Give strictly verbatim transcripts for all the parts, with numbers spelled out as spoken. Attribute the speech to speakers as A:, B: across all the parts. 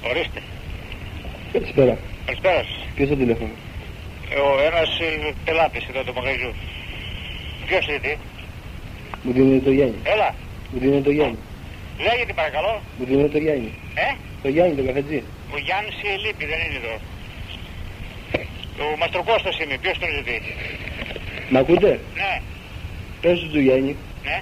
A: Ορίστε.
B: Καλησπέρα.
A: Καλησπέρα.
B: Ποιος το τηλέφωνο?
A: Ο ένας ε, πελάτης εδώ το μαγαζιού. Ποιος είναι τι?
B: Μου δίνει το Γιάννη.
A: Έλα.
B: Μου δίνει το Γιάννη.
A: Λέγεται παρακαλώ.
B: Μου δίνει το Γιάννη.
A: Ε?
B: Το Γιάννη, το καφετζή.
A: Ο Γιάννης η λείπει, δεν είναι εδώ. Ο Μαστροκώστας είμαι, ποιος τον ζητεί?
B: Μ' ακούτε?
A: Ναι.
B: Πες του Γιάννη.
A: Ναι.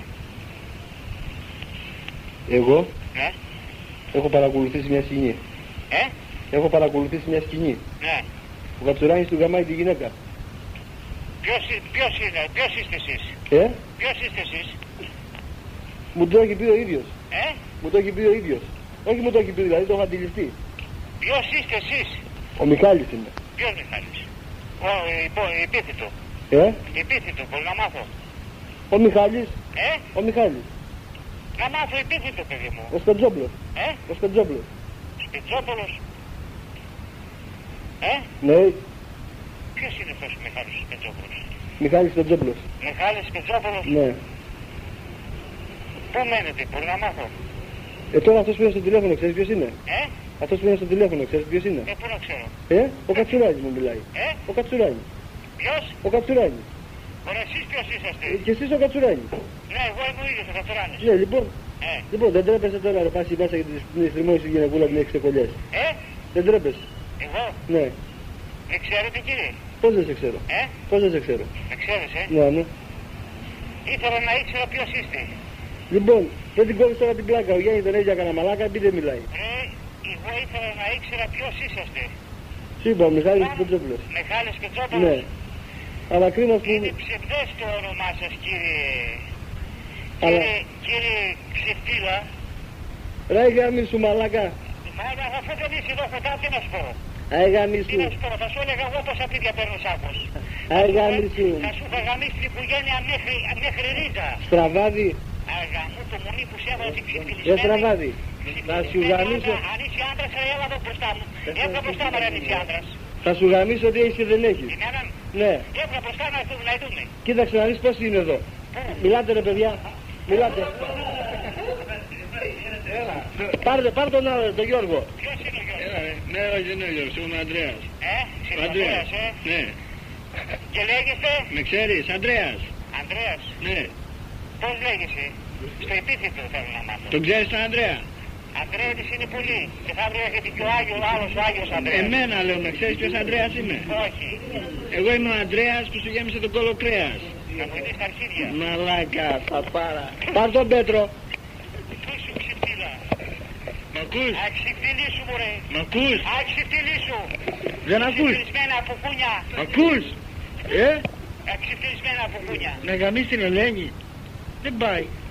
B: Εγώ
A: Ναι.
B: έχω παρακολουθήσει μια σκηνή.
A: Ε?
B: Έχω παρακολουθήσει μια σκηνή.
A: Ναι.
B: Ο Κατσουράνης του γαμάει τη γυναίκα.
A: Ποιος, ποιος είναι, ποιος είστε εσείς?
B: Ε?
A: Ποιος είστε εσείς?
B: Μου το έχει πει ο ίδιος.
A: Ε?
B: Μου το έχει πει ο ίδιος. Όχι μου το έχει πει, δηλαδή το έχω αντιληφθεί.
A: Ποιος είστε εσείς?
B: Ο Μιχάλης είναι.
A: Ποιος Μιχάλης? Ο υπό, επίθετο.
B: Ε?
A: Επίθετο, μπορεί να μάθω.
B: Ο Μιχάλης.
A: Ε?
B: Ο Μιχάλης.
A: Να μάθω επίθετο, παιδί μου.
B: Ο Σπετζόπλος.
A: Ε?
B: Ο Σπετζόπλος.
A: Σπιτζόπουλος. Ε?
B: Ναι.
A: Ποιος είναι αυτός ο Μιχάλης Σπιτζόπουλος?
B: Μιχάλης Σπετζόπλος.
A: Μιχάλης Σπιτζόπουλος.
B: Ναι.
A: Πού μένετε, μπορεί να μάθω.
B: Ε, τώρα αυτός που είναι στο τηλέφωνο, ξέρεις ποιος είναι?
A: Ε?
B: Αυτός που είναι στο τηλέφωνο, ξέρεις ποιος είναι?
A: Ε, πού να ξέρω.
B: Ε? Ο Κατσουράνης μου μιλάει.
A: Ε?
B: Ο Κατσουράνης.
A: Ποιος?
B: Ο Κατσουράνης.
A: Ωραία, εσείς ποιος είσαστε?
B: Ε, και εσείς ο Κατσουράνης.
A: Ναι, εγώ είμαι ο ίδιος ο Κατσουράνης.
B: Ναι, λοιπόν.
A: Ε?
B: Λοιπόν, δεν τρέπεσαι τώρα να πας η μπάσα για την στριμώση σου γυναικούλα την έχεις ξεκολλιές.
A: Ε?
B: Δεν τρέπεσαι.
A: Εγώ?
B: Ναι.
A: Με ξέρετε κύριε?
B: Πώς δεν σε ξέρω.
A: Ε?
B: Πώς δεν σε ξέρω.
A: Με ξέρεις, ε?
B: Ναι, ναι.
A: Ήθελα να ήξερα ποιος είστε.
B: Λοιπόν, δεν την κόβεις τώρα την πλάκα. Ο Γιάννη τον έγινε κανένα μαλάκα, επειδή δεν μιλάει.
A: Ε, εγώ ήθελα να ήξερα ποιος είσαστε.
B: Σου είπα, ο Μιχάλης Σπετζόπουλος.
A: Μιχάλης Σπιτζόπουλος.
B: Ναι. Αλλά κρίμα που...
A: Είναι ψευδές το όνομά σας κύριε.
B: Αλλά...
A: Κύριε, κύριε Ξεφτύλα.
B: Ρε γάμι σου μαλάκα.
A: Μα αφού δεν είσαι εδώ κοντά, τι να σου πω.
B: Άι γάμι
A: Τι
B: σου.
A: να σου πω, θα σου έλεγα εγώ πόσα πίδια παίρνω σάκος.
B: Άι γάμι σου.
A: Θα σου είχα γαμίσει την οικογένεια μέχρι, μέχρι ρίζα.
B: Στραβάδι.
A: Αγαμού το μονί που σε έβαλε την ξεφτυλισμένη.
B: Δεν στραβάδι. Θα σου γαμίσω.
A: Αν είσαι άντρας, θα έλα εδώ μπροστά μου. Έβγα μπροστά μου αν είσαι άντρας.
B: Θα σου γαμίσω ότι έχεις και δεν έχεις.
A: Εμένα,
B: Ναι.
A: έβγα μπροστά να δούμε, να δούμε.
B: Κοίταξε να δεις πώς είναι εδώ. Μιλάτε ρε παιδιά. Μιλάτε. Πάρτε, πάρτε τον άλλο, τον Γιώργο.
A: Ποιος είναι ο Γιώργος?
C: Έλα, ναι, όχι, δεν είναι ο Γιώργος, είμαι ο Ανδρέας.
A: Ε, είσαι
C: Ο Ανδρέας,
A: ε.
C: ναι.
A: Και λέγεσαι
C: Με ξέρεις, Ανδρέας.
A: Ανδρέας.
C: Ναι.
A: Πώς λέγεσαι? Στο επίθετο θέλω να μάθω.
C: Τον ξέρεις τον Ανδρέα?
A: Ανδρέας είναι πολύ. Και θα αύριο έχετε και ο Άγιος, ο άλλος ο Άγιος Ανδρέας.
C: Εμένα λέω, με ξέρεις ποιος Ανδρέας είμαι?
A: Όχι.
C: Εγώ είμαι ο Ανδρέας που σου γέμισε τον κόλλο κρέας.
A: Να μου δεις τα αρχίδια.
C: Μαλάκα, θα πάρα.
B: Πάρ' τον Πέτρο.
A: Πού σου ξεφτύλα.
C: Μ' ακούς?
A: Αξιφτυλί σου μωρέ.
C: Μ' ακούς?
A: Αξιφτυλί σου.
C: Δεν ακούς?
A: Ξεφτυλισμένα από κούνια.
C: Μ' ακούς? Ε?
A: Αξιφτυλισμένα από κούνια.
C: Να γαμίσεις την Ελένη. Δεν πάει.